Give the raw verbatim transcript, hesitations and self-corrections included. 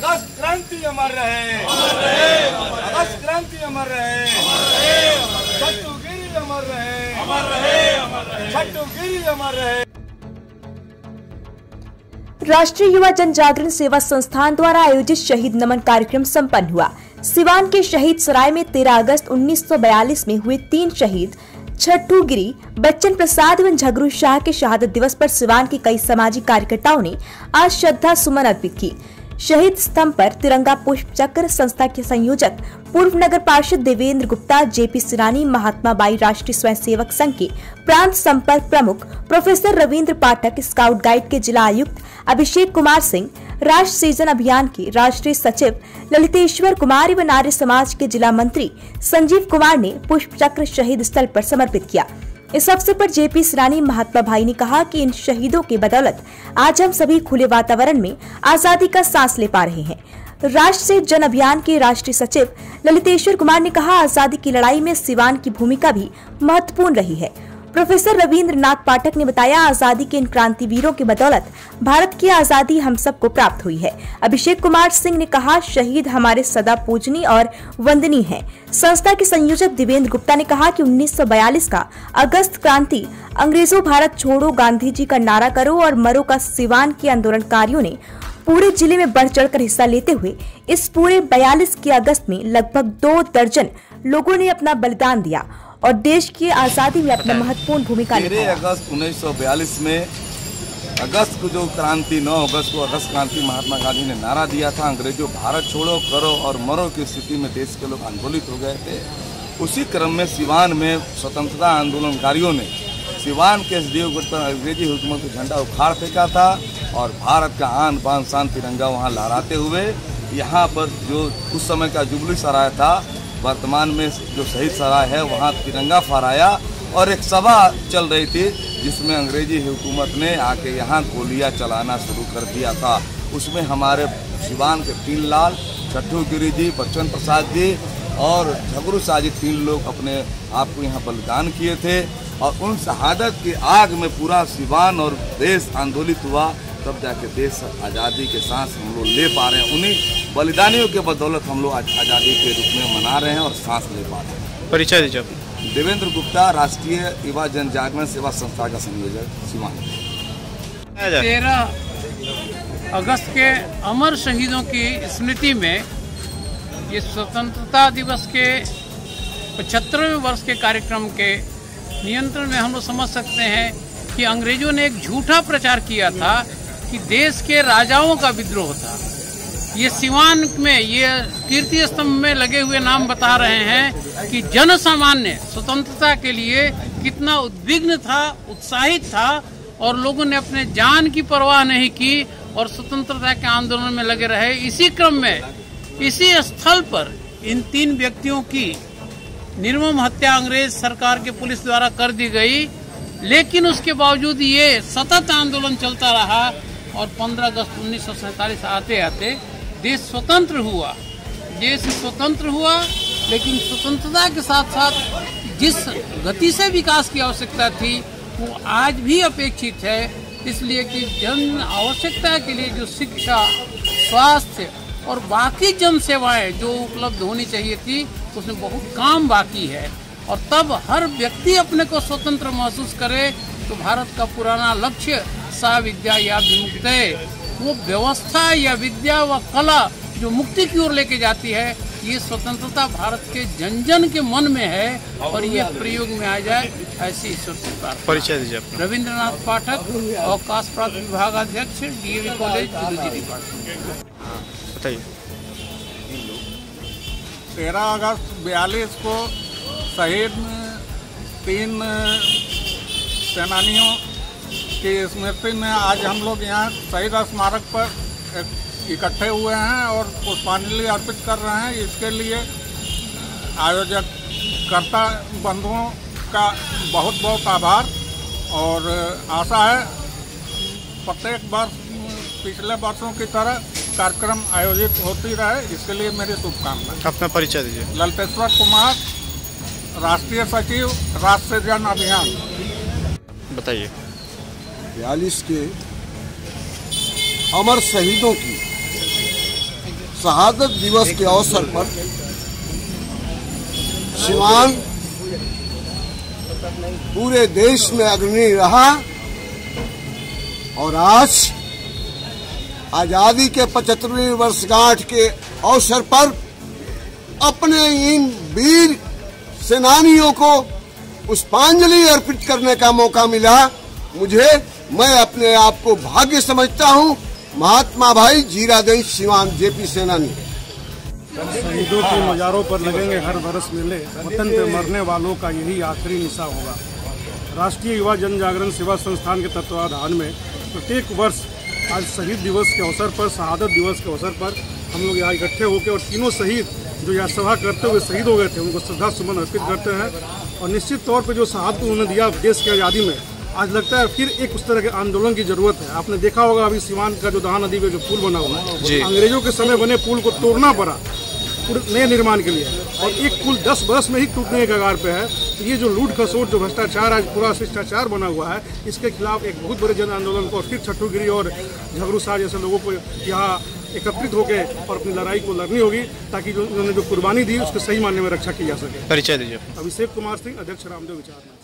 अगस्त क्रांति अमर रहे, अगस्त क्रांति अमर रहे, छट्टू गिरी अमर रहे, छट्टू गिरी अमर रहे। राष्ट्रीय युवा जन जागरण सेवा संस्थान द्वारा आयोजित शहीद नमन कार्यक्रम संपन्न हुआ। सिवान के शहीद सराय में तेरह अगस्त उन्नीस सौ बयालीस में हुए तीन शहीद छट्टू गिरी, बच्चन प्रसाद एवं झगरू शाह के शहादत दिवस पर सिवान के कई सामाजिक कार्यकर्ताओं ने आज श्रद्धा सुमन अर्पित की। शहीद स्तंभ पर तिरंगा पुष्प चक्र संस्था के संयोजक पूर्व नगर पार्षद देवेंद्र गुप्ता, जेपी सिरानी, महात्मा बाई राष्ट्रीय स्वयंसेवक संघ के प्रांत संपर्क प्रमुख professor Ravindra Pathak, scout guide के जिला आयुक्त अभिषेक कुमार सिंह, राष्ट्र सृजन अभियान के राष्ट्रीय सचिव ललितेश्वर कुमार एवं आर्य समाज के जिला मंत्री संजीव कुमार ने पुष्प चक्र शहीद स्थल पर समर्पित किया। इस अवसर पर जेपी सिरानी, महात्मा भाई ने कहा कि इन शहीदों के बदौलत आज हम सभी खुले वातावरण में आजादी का सांस ले पा रहे हैं। राष्ट्र से जन अभियान के राष्ट्रीय सचिव ललितेश्वर कुमार ने कहा, आजादी की लड़ाई में सिवान की भूमिका भी महत्वपूर्ण रही है। प्रोफेसर रविंद्र नाथ पाठक ने बताया, आजादी के इन क्रांतिवीरों की बदौलत भारत की आजादी हम सबको प्राप्त हुई है। अभिषेक कुमार सिंह ने कहा, शहीद हमारे सदा पूजनीय और वंदनीय हैं। संस्था के संयोजक देवेंद्र गुप्ता ने कहा कि उन्नीस सौ बयालीस का अगस्त क्रांति अंग्रेजों भारत छोड़ो, गांधी जी का नारा करो और मरो का सिवान के आंदोलनकारियों ने पूरे जिले में बढ़ चढ़कर हिस्सा लेते हुए इस पूरे बयालीस के अगस्त में लगभग दो दर्जन लोगों ने अपना बलिदान दिया और देश की आजादी में अपना महत्वपूर्ण भूमिका निभाई। तेरह अगस्त उन्नीस सौ बयालीस में अगस्त को जो क्रांति नौ अगस्त को अगस्त क्रांति महात्मा गांधी ने नारा दिया था, अंग्रेजों भारत छोड़ो करो और मरो की स्थिति में देश के लोग आंदोलित हो गए थे। उसी क्रम में सिवान में स्वतंत्रता आंदोलनकारियों ने सिवान के एसडीओ पर अंग्रेजी हुकूमत का झंडा उखाड़ फेंका था और भारत का आन बान शान तिरंगा वहाँ लहराते हुए यहाँ पर जो उस समय का जुबली सराय था, वर्तमान में जो शहीद सराय है, वहाँ तिरंगा फहराया और एक सभा चल रही थी जिसमें अंग्रेजी हुकूमत ने आके यहाँ गोलियाँ चलाना शुरू कर दिया था। उसमें हमारे सिवान के तीन लाल, छट्टू गिरी जी, बच्चन प्रसाद जी और झगरू शाह जी, तीन लोग अपने आप को यहाँ बलिदान किए थे और उन शहादत की आग में पूरा सिवान और देश आंदोलित हुआ। तब जाके देश आज़ादी के सांस हम लोग ले पा रहे हैं। उन्हीं बलिदानियों के बदौलत हम लोग आज आज़ादी के रूप में मना रहे हैं और सांस ले पा रहे हैं। परिचय दीजिए। देवेंद्र गुप्ता, राष्ट्रीय युवा जन जागरण सेवा संस्था का संयोजक, सिवान। तेरह अगस्त के अमर शहीदों की स्मृति में ये स्वतंत्रता दिवस के पचहत्तरवें वर्ष के कार्यक्रम के नियंत्रण में हम लोग समझ सकते हैं कि अंग्रेजों ने एक झूठा प्रचार किया था कि देश के राजाओं का विद्रोह था। ये सिवान में ये कीर्ति स्तंभ में लगे हुए नाम बता रहे हैं कि जन सामान्य स्वतंत्रता के लिए कितना उद्विग्न था, उत्साहित था और लोगों ने अपने जान की परवाह नहीं की और स्वतंत्रता के आंदोलन में लगे रहे। इसी क्रम में इसी स्थल पर इन तीन व्यक्तियों की निर्मम हत्या अंग्रेज सरकार के पुलिस द्वारा कर दी गई, लेकिन उसके बावजूद ये सतत आंदोलन चलता रहा और पंद्रह अगस्त उन्नीस सौ सैंतालीस आते आते देश स्वतंत्र हुआ। देश स्वतंत्र हुआ, लेकिन स्वतंत्रता के साथ साथ जिस गति से विकास की आवश्यकता थी वो आज भी अपेक्षित है। इसलिए कि जन आवश्यकता के लिए जो शिक्षा, स्वास्थ्य और बाकी जन सेवाएं जो उपलब्ध होनी चाहिए थी, उसमें बहुत काम बाकी है और तब हर व्यक्ति अपने को स्वतंत्र महसूस करे तो भारत का पुराना लक्ष्य सा विद्या या विमुक्ति, वो व्यवस्था या विद्या व कला जो मुक्ति की ओर लेके जाती है, ये स्वतंत्रता भारत के जन जन के मन में है और ये प्रयोग में आ जाए, ऐसी ईश्वर से प्रार्थना। परिचय दीजिए। रविंद्रनाथ पाठक, अवकाश प्राप्त विभागाध्यक्ष, डीएवी कॉलेज, जुलूजी डिपार्टमेंट। बताइए। तेरह अगस्त बयालीस को शहीद तीन सेनानियों की स्मृति में आज हम लोग यहाँ शहीद स्मारक पर इकट्ठे हुए हैं और पुष्पांजलि अर्पित कर रहे हैं। इसके लिए आयोजक कर्ता बंधुओं का बहुत बहुत आभार और आशा है प्रत्येक वर्ष पिछले वर्षों की तरह कार्यक्रम आयोजित होती रहे, इसके लिए मेरी शुभकामनाएं। अपना परिचय दीजिए। ललितेश्वर कुमार, राष्ट्रीय सचिव, राष्ट्र जन अभियान। बताइए। बयालीस के अमर शहीदों की शहादत दिवस के अवसर पर सिवान पूरे देश में अग्रणी रहा और आज आजादी के पचहत्तरवीं वर्षगांठ के अवसर पर अपने इन वीर सेनानियों को पुष्पांजलि अर्पित करने का मौका मिला। मुझे मैं अपने आप को भाग्य समझता हूं। महात्मा भाई जीरादेई सिवान जेपी सेनानी। शहीदों की मज़ारों पर लगेंगे हर बरस मेले, वतन पे मरने वालों का यही आखिरी निशा होगा। राष्ट्रीय युवा जन जागरण सेवा संस्थान के तत्वाधान में प्रत्येक वर्ष आज शहीद दिवस के अवसर पर, शहादत दिवस के अवसर पर हम लोग यहाँ इकट्ठे होकर और तीनों शहीद जो यहाँ सभा करते हुए शहीद हो गए थे उनको श्रद्धा सुमन अर्पित करते हैं। और निश्चित तौर पर जो शहादत उन्होंने दिया देश की आज़ादी में, आज लगता है फिर एक उस तरह के आंदोलन की जरूरत है। आपने देखा होगा अभी सिवान का जो दहा नदी में जो पुल बना हुआ है, अंग्रेजों के समय बने पुल को तोड़ना पड़ा नए निर्माण के लिए, और एक पुल दस बरस में ही टूटने के कगार पे है। तो ये जो लूट खसोट जो भ्रष्टाचार आज पूरा शिष्टाचार बना हुआ है, इसके खिलाफ एक बहुत बड़े जन आंदोलन को फिर छठूगिरी और झगड़ू शाह जैसे लोगों को यहाँ एकत्रित होकर और अपनी लड़ाई को लड़नी होगी, ताकि जो उन्होंने जो कुर्बानी दी उसके सही मायने में रक्षा की जा सके। परिचय दीजिए। अभिषेक कुमार सिंह, अध्यक्ष रामदेव विचार।